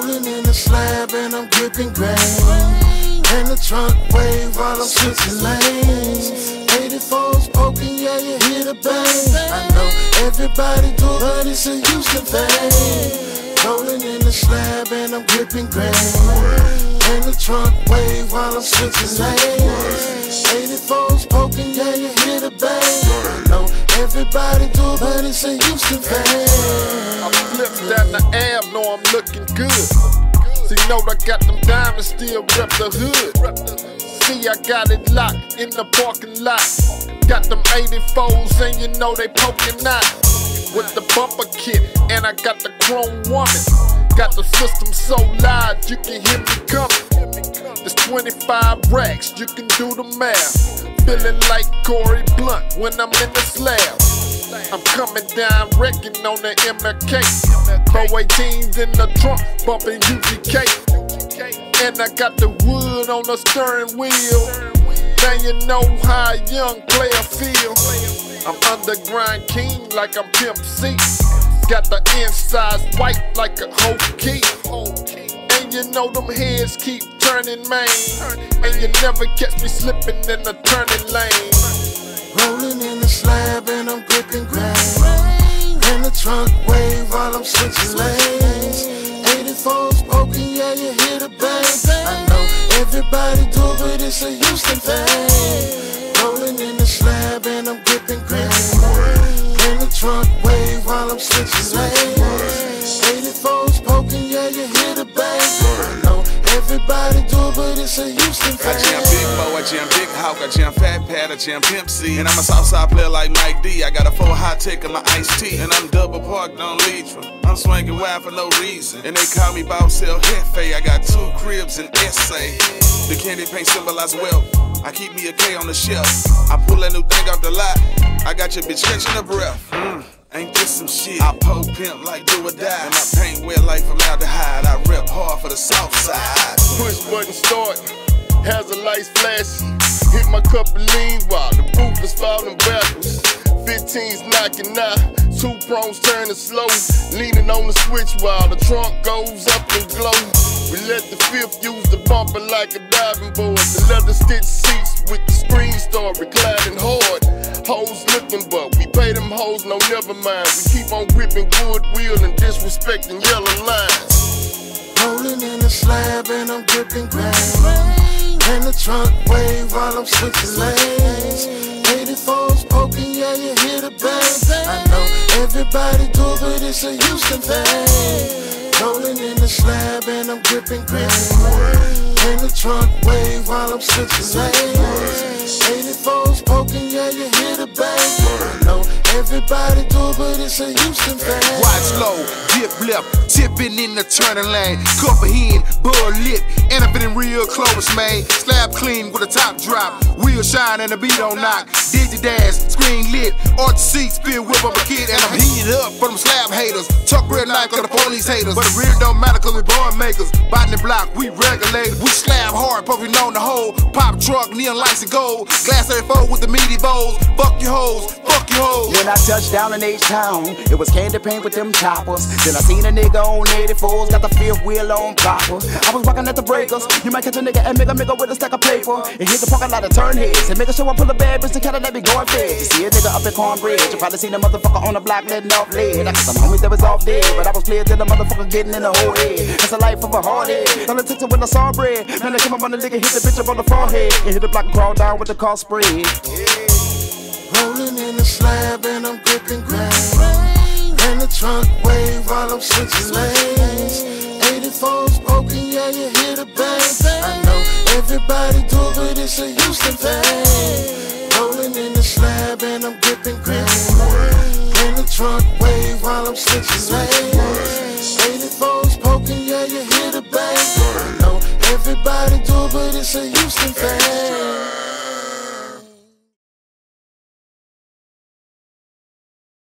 Rolling in the slab and I'm gripping grain. And the trunk wave while I'm switching lanes. 84's poking, yeah, you hear the bang. I know everybody do it, but it's a Houston thing. Rolling in the slab and I'm gripping grain. And the trunk wave while I'm switching lanes. 84's poking, yeah, you hear the bang. I know everybody do it, but it's a Houston thing. I flip down the Ave, know I'm looking good. See, know I got them diamonds, still rep the hood. See, I got it locked in the parking lot. Got them 84s and you know they poking out. With the bumper kit and I got the chrome woman. Got the system so loud you can hear me coming. It's 25 racks, you can do the math. Feeling like Corey Blunt when I'm in the slab. I'm coming down wrecking on the MLK. 418s in the trunk, bumping UGK. And I got the wood on the steering wheel. Now you know how a young player feel. I'm underground king like I'm Pimp C. Got the insides white like a whole key. And you know them heads keep turning, man. And you never catch me slipping in the turning lane. Rolling in the slab and I'm gripping grain. And the trunk wave while I'm switching lanes. 84's poking, yeah, you hear the bang. I know everybody do it, but it's a Houston thing. Rolling in the slab and I'm gripping grain. And the trunk wave while I'm switching lanes. 84's poking, yeah, you hear the bang. I know everybody do it, but it's a Houston thing. I jam Big Mo, I jam Big Hawk, I jam Fat Pat, I jam Pimp C. And I'm a Southside player like Mike D. I got a 4 high tech in my iced tea. And I'm double parked on Leitrim. I'm swinging wide for no reason. And they call me Boss El Jefe. I got 2 cribs in SA. The candy paint symbolize wealth. I keep me a K on the shelf. I pull a new thing off the lot. I got your bitch catching her breath. Ain't this some shit? I po pimp like do or die. And my paint wet like formaldehyde. I rep hard for the south side. Push button start, has the lights flashing. Hit my cup of lean while the roof is falling backwards. 15's knocking out, 2 prongs turning slow. Leaning on the switch while the trunk goes up and glow. We let the 5th use the bumper like a diving board. The leather stitch seats with the screen start reclining hard. Hoes looking, but we pay them hoes, no never mind. We keep on gripping wood wheel and disrespecting yellow lines. Rolling in the slab and I'm gripping grain. And the trunk wave while I'm switching lanes. 84's poking, yeah, you hear the bang. I know everybody do it, but it's a Houston thing. Rolling in the slab and I'm gripping grain. And the trunk wave while I'm switching lanes. 84's poking, yeah, you hear the bang. I know everybody do it, but it's a Houston thing. Watch low, dip left, tipping in the turning lane. Cup of hen, bud lit, and I'm feeling real close, man. Slab clean with a top drop, wheel shine and the beat on knock. Digi dash, screen lit, arch seat, spin whip up a kid, and I'm heated up for them slab haters. Tuck red knife on the police haters, but the real don't matter cause we born makers. Botany block, we regulators, we slab hard, puffing on the hole. Pop truck, neon lights and gold, glass 34 with the meaty bowls. Fuck your hoes, fuck your hoes. When I touched down in H-Town, it was candy paint with them choppers. Then I seen a nigga on 84s, got the 5th wheel on proper. I was walking at the breakers, you might catch a nigga and make a nigga with a stack of paper. And hit the parking lot of turn heads, and make sure I pull a bad bitch to kinda let me go and fed. You see a nigga up at Cornbridge, you probably seen a motherfucker on the block letting off lead. I got some homies that was off dead, but I was clear till the motherfucker getting in the whole head. That's the life of a hard head, don't attention when I saw bread. Man, I came up on the nigga, hit the bitch up on the forehead, and hit the block and crawl down with the car spread. Rolling in the slab and I'm gripping grain. And the trunk wave while I'm switching lanes. 84's poking, yeah, you hear the bang. I know everybody do it, but it's a Houston thing. Rolling in the slab and I'm gripping grain. And the trunk wave while I'm switching lanes. 84's poking, yeah, you hear the bang. I know everybody do it, but it's a Houston thing.